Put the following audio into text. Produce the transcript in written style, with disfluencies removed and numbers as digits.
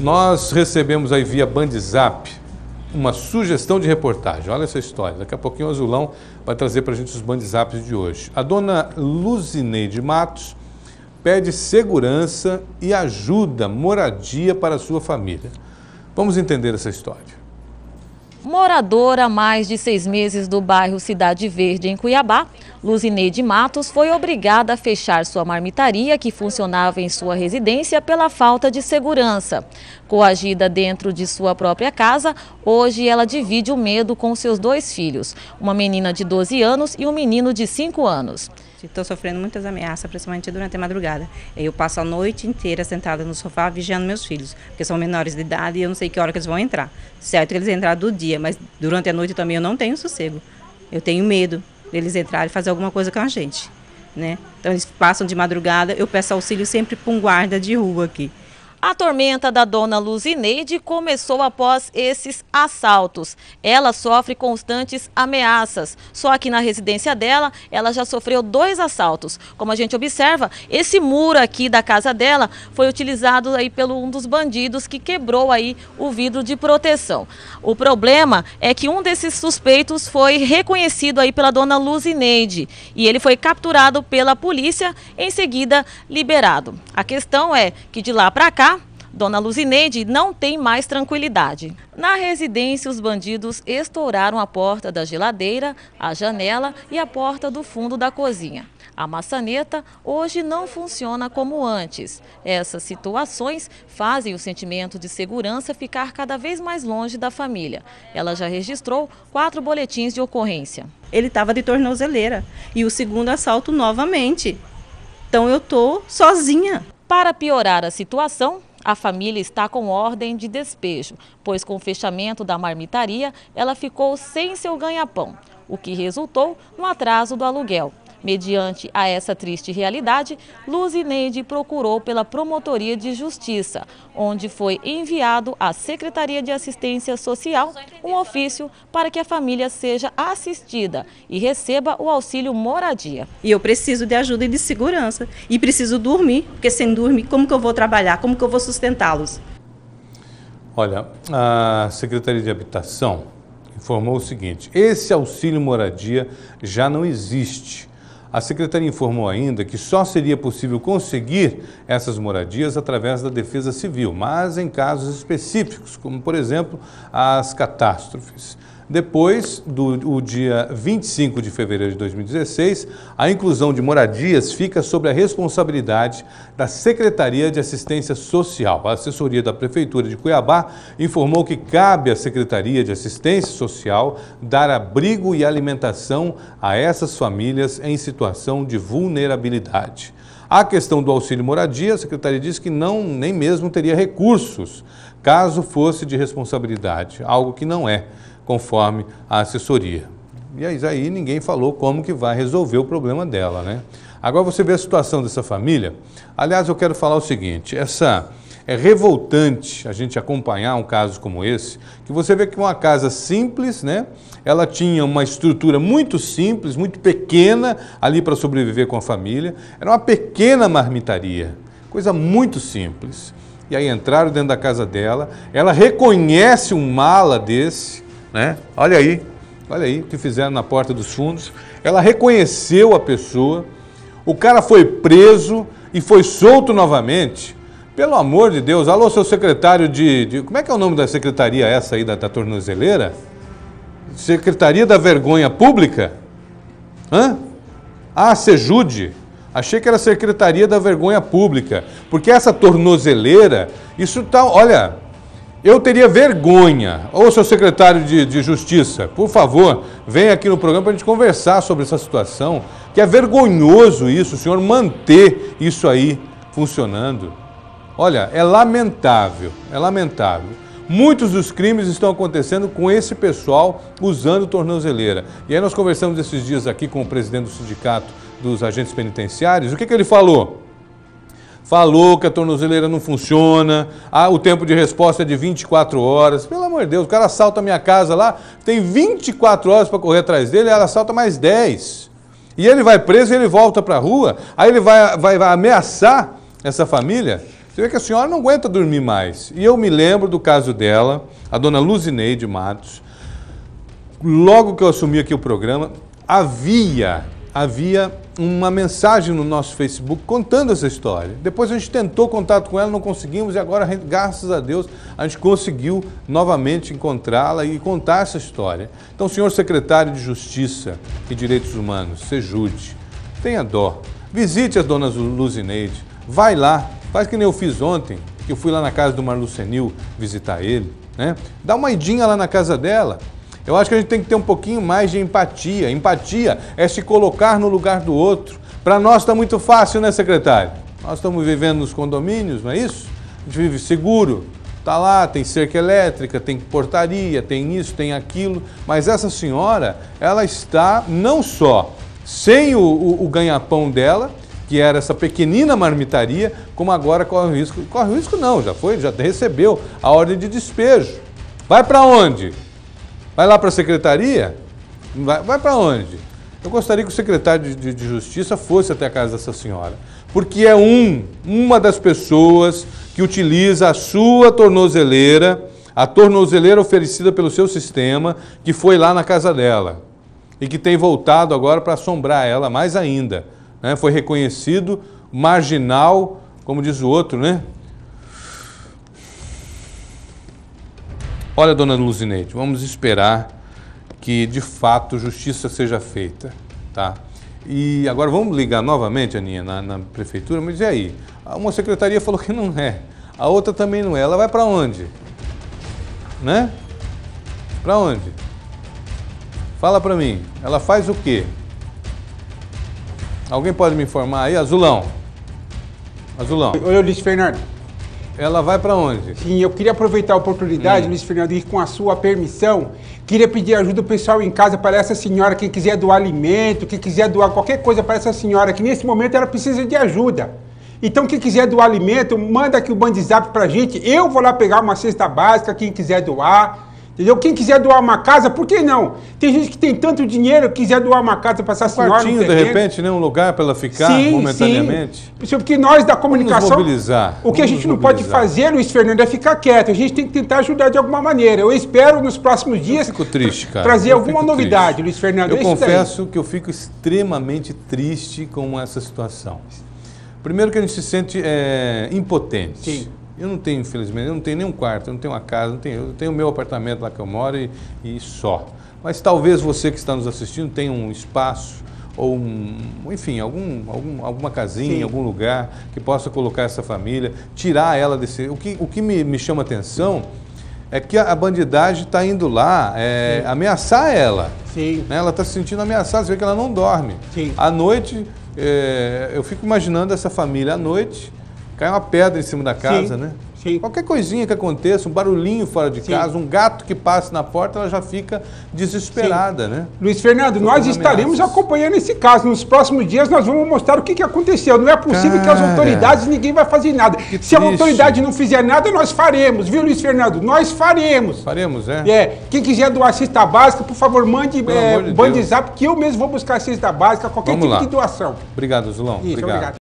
Nós recebemos aí via Bandzap uma sugestão de reportagem. Olha essa história. Daqui a pouquinho o Azulão vai trazer para a gente os Bandzaps de hoje. A dona Luzineide Matos pede segurança e ajuda, moradia para a sua família. Vamos entender essa história. Moradora há mais de 6 meses do bairro Cidade Verde, em Cuiabá, Luzineide Matos foi obrigada a fechar sua marmitaria, que funcionava em sua residência, pela falta de segurança. Coagida dentro de sua própria casa, hoje ela divide o medo com seus 2 filhos, uma menina de 12 anos e um menino de 5 anos. Estou sofrendo muitas ameaças, principalmente durante a madrugada. Eu passo a noite inteira sentada no sofá vigiando meus filhos, porque são menores de idade e eu não sei que hora que eles vão entrar. Certo que eles entraram do dia, mas durante a noite também eu não tenho sossego. Eu tenho medo deles entrarem e fazer alguma coisa com a gente, né? Então eles passam de madrugada, eu peço auxílio sempre para um guarda de rua aqui. A tormenta da dona Luzineide começou após esses assaltos. Ela sofre constantes ameaças. Só que na residência dela, ela já sofreu 2 assaltos. Como a gente observa, esse muro aqui da casa dela foi utilizado aí pelo um dos bandidos que quebrou aí o vidro de proteção. O problema é que um desses suspeitos foi reconhecido aí pela dona Luzineide e ele foi capturado pela polícia, em seguida liberado. A questão é que de lá para cá, dona Luzineide não tem mais tranquilidade. Na residência, os bandidos estouraram a porta da geladeira, a janela e a porta do fundo da cozinha. A maçaneta hoje não funciona como antes. Essas situações fazem o sentimento de segurança ficar cada vez mais longe da família. Ela já registrou 4 boletins de ocorrência. Ele estava de tornozeleira e o segundo assalto novamente. Então eu estou sozinha. Para piorar a situação, a família está com ordem de despejo, pois com o fechamento da marmitaria, ela ficou sem seu ganha-pão, o que resultou no atraso do aluguel. Mediante a essa triste realidade, Luzineide procurou pela Promotoria de Justiça, onde foi enviado à Secretaria de Assistência Social um ofício para que a família seja assistida e receba o auxílio moradia. E eu preciso de ajuda e de segurança. E preciso dormir, porque sem dormir, como que eu vou trabalhar? Como que eu vou sustentá-los? Olha, a Secretaria de Habitação informou o seguinte: esse auxílio moradia já não existe. A Secretaria informou ainda que só seria possível conseguir essas moradias através da Defesa Civil, mas em casos específicos, como, por exemplo, as catástrofes. Depois do dia 25 de fevereiro de 2016, a inclusão de moradias fica sob a responsabilidade da Secretaria de Assistência Social. A assessoria da Prefeitura de Cuiabá informou que cabe à Secretaria de Assistência Social dar abrigo e alimentação a essas famílias em situação de vulnerabilidade. A questão do auxílio moradia, a Secretaria disse que nem mesmo teria recursos, caso fosse de responsabilidade, algo que não é, conforme a assessoria. E aí ninguém falou como que vai resolver o problema dela, né? Agora você vê a situação dessa família. Aliás, eu quero falar o seguinte: é revoltante a gente acompanhar um caso como esse, que você vê que uma casa simples, né? Ela tinha uma estrutura muito simples, muito pequena ali para sobreviver com a família. Era uma pequena marmitaria, coisa muito simples. E aí entraram dentro da casa dela, ela reconhece um mala desse, né? Olha aí o que fizeram na porta dos fundos. Ela reconheceu a pessoa, o cara foi preso e foi solto novamente. Pelo amor de Deus, alô, seu secretário como é que é o nome da secretaria essa aí da tornozeleira? Secretaria da Vergonha Pública? Hã? Ah, Sejude. Achei que era Secretaria da Vergonha Pública, porque essa tornozeleira, isso tá, olha... Eu teria vergonha. Ô, seu secretário de Justiça, por favor, venha aqui no programa para a gente conversar sobre essa situação, que é vergonhoso isso, o senhor manter isso aí funcionando. Olha, é lamentável, é lamentável. Muitos dos crimes estão acontecendo com esse pessoal usando tornozeleira. E aí nós conversamos esses dias aqui com o presidente do Sindicato dos Agentes Penitenciários. O que ele falou? Falou que a tornozeleira não funciona, o tempo de resposta é de 24 horas. Pelo amor de Deus, o cara assalta a minha casa lá, tem 24 horas para correr atrás dele, ela assalta mais 10. E ele vai preso e ele volta para a rua, aí ele vai ameaçar essa família. Você vê que a senhora não aguenta dormir mais. E eu me lembro do caso dela, a dona Luzineide Matos. Logo que eu assumi aqui o programa, havia uma mensagem no nosso Facebook contando essa história. Depois a gente tentou contato com ela, não conseguimos, e agora, graças a Deus, a gente conseguiu novamente encontrá-la e contar essa história. Então, senhor secretário de Justiça e Direitos Humanos, Sejude, tenha dó, visite a dona Luzineide, vai lá, faz que nem eu fiz ontem, que eu fui lá na casa do Marlu Senil visitar ele, né? Dá uma idinha lá na casa dela. Eu acho que a gente tem que ter um pouquinho mais de empatia. Empatia é se colocar no lugar do outro. Para nós está muito fácil, né, secretário? Nós estamos vivendo nos condomínios, não é isso? A gente vive seguro, está lá, tem cerca elétrica, tem portaria, tem isso, tem aquilo. Mas essa senhora, ela está não só sem o ganha-pão dela, que era essa pequenina marmitaria, como agora corre o risco. Corre o risco não, já recebeu a ordem de despejo. Vai para onde? Vai lá para a secretaria? Vai para onde? Eu gostaria que o secretário de Justiça fosse até a casa dessa senhora, porque é uma das pessoas que utiliza a sua tornozeleira, a tornozeleira oferecida pelo seu sistema, que foi lá na casa dela e que tem voltado agora para assombrar ela mais ainda. Né? Foi reconhecido marginal, como diz o outro, né? Olha, dona Luzineide, vamos esperar que, de fato, justiça seja feita, tá? E agora vamos ligar novamente, Aninha, na prefeitura, mas e aí? Uma secretaria falou que não é, a outra também não é. Ela vai para onde? Né? Para onde? Fala para mim, ela faz o quê? Alguém pode me informar aí? Azulão. Azulão. Oi, Luiz Fernando. Ela vai para onde? Sim, eu queria aproveitar a oportunidade, Luiz Fernando, e com a sua permissão, queria pedir ajuda do pessoal em casa para essa senhora, quem quiser doar alimento, quem quiser doar qualquer coisa para essa senhora, que nesse momento ela precisa de ajuda. Então, quem quiser doar alimento, manda aqui o WhatsApp pra gente, eu vou lá pegar uma cesta básica, quem quiser doar. Entendeu? Quem quiser doar uma casa, por que não? Tem gente que tem tanto dinheiro, quiser doar uma casa para essa senhora. Um quartinho, de repente, né? Um lugar para ela ficar momentaneamente. Sim. Porque nós da comunicação, vamos mobilizar. O que a gente não pode fazer, Luiz Fernando, é ficar quieto. A gente tem que tentar ajudar de alguma maneira. Eu espero nos próximos dias trazer alguma novidade, Luiz Fernando. Eu confesso que eu fico extremamente triste com essa situação. Primeiro que a gente se sente impotente. Sim. Eu não tenho, infelizmente, eu não tenho nenhum quarto, eu não tenho uma casa, eu tenho o meu apartamento lá que eu moro e só. Mas talvez você que está nos assistindo tenha um espaço ou, enfim, alguma casinha, algum lugar que possa colocar essa família, tirar ela desse... O que me chama atenção é que a bandidagem está indo lá ameaçar ela. Sim. Né? Ela está se sentindo ameaçada, você vê que ela não dorme. Sim. À noite, eu fico imaginando essa família à noite... Cai uma pedra em cima da casa, né? Sim. Qualquer coisinha que aconteça, um barulhinho fora de casa, um gato que passe na porta, ela já fica desesperada, né? Luiz Fernando, nós estaremos acompanhando esse caso. Nos próximos dias nós vamos mostrar o que aconteceu. Não é possível que as autoridades, ninguém vai fazer nada. Se a autoridade não fizer nada, nós faremos, viu, Luiz Fernando? Nós faremos. Faremos, é? Quem quiser doar cesta básica, por favor, mande WhatsApp, que eu mesmo vou buscar a cesta básica, qualquer tipo de doação. Obrigado, Zulão. Isso, obrigado.